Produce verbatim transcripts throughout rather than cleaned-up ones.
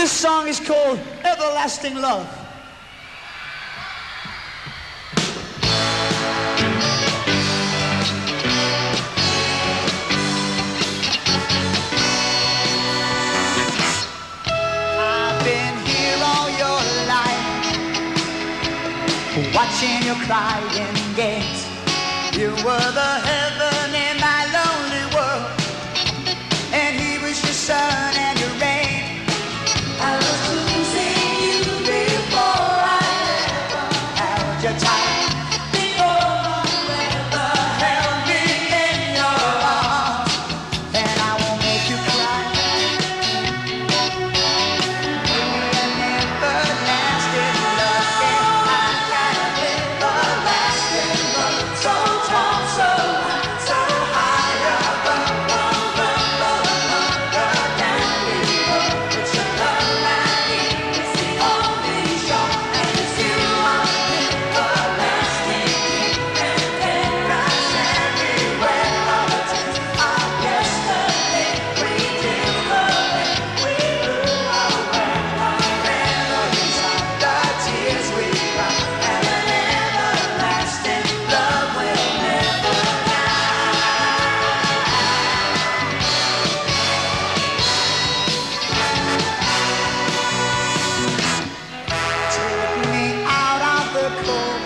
This song is called Everlasting Love. I've been here all your life, watching your crying games. You were the heaven in my lonely world, and he was your sun and your rain. I was choosing you before I ever held your tight, before you ever held me in your arms. And I won't make you cry. An everlasting love, yeah, I got an everlasting love, so tall, so high, so high above, above, above, under, down below. It's your love I need, it's the only show, and it's you I'm everlasting king, and paradise everywhere. All the tears of yesterday, we did love and we blew away. Our memories are the tears we cry, and an everlasting love will never take me out of the cold.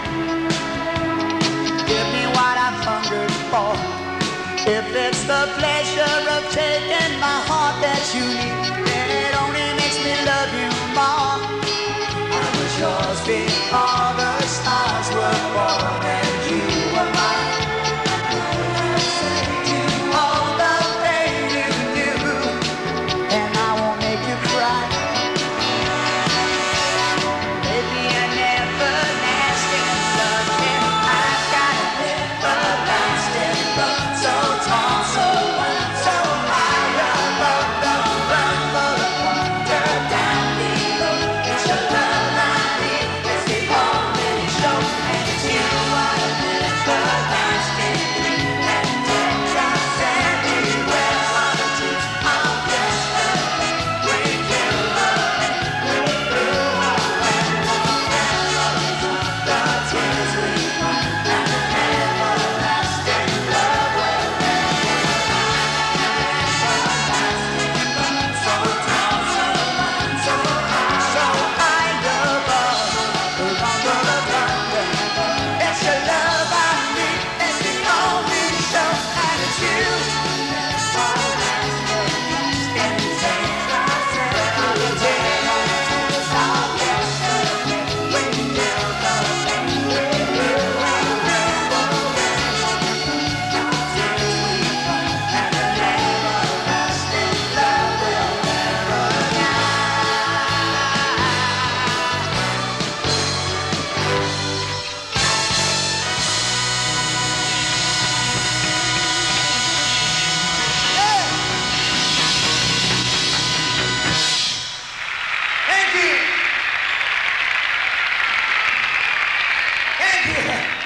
Give me what I've hungered for. If it's the pleasure of taking my heart that you need, then it only makes me love you more. I was yours before the stars were born, and you were mine. Do all the pain you knew, and I won't make you cry. Maybe an everlasting love, yeah, I've got an everlasting love, so tall, so wide, so high above, above, above, under, down below. It's your love I need, it's the only show, and it's you I'm everlasting king, and Texas anywhere. All the tears of yesterday, we did love and we blew away. The tears we cry, and an everlasting love will never everlasting love, so tall, so wide, so high, so high above, under the thunder. It's your love I need, it's the only show, and it's you. Thank you. Thank you.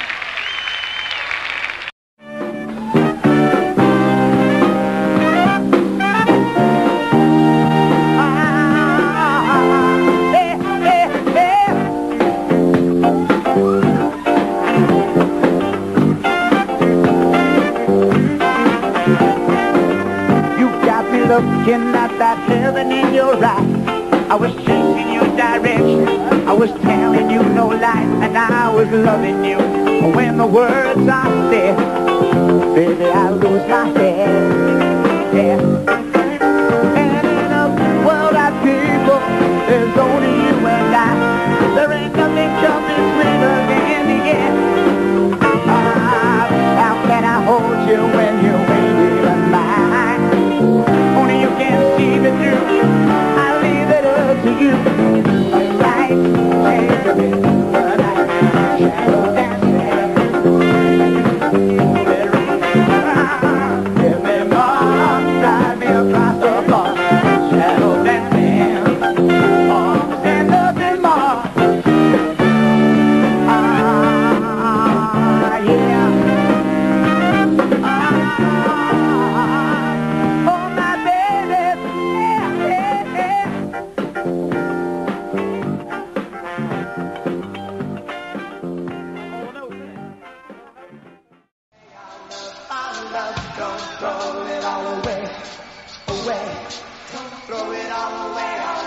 You got me looking at that heaven in your eye. I was chasing your direction, I was telling you no lie, and I was loving you. When the words I said, baby, I lose my head. Yeah. And in a world of people, there's only you and I. There ain't nothing coming sweeter than the end. Ah, how can I hold you when you ain't even mine? Only you can see the truth. I leave it up to you. Right, take a bit, but I can't shadow dancing. There ain't give me more. love, don't throw it all away, away. Don't throw it all away.